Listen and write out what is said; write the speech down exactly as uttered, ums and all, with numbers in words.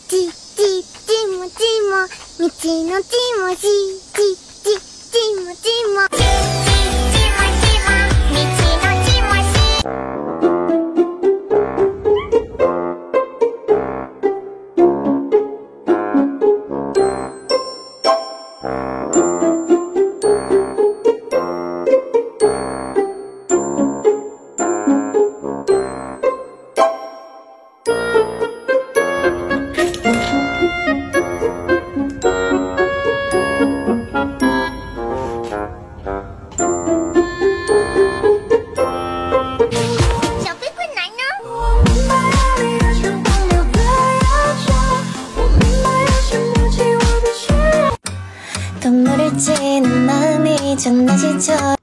ちちちもちもみちのちもしちちちもちもちちちもちもみちのちもし。 눈물을 찌는 마음이 전해지죠.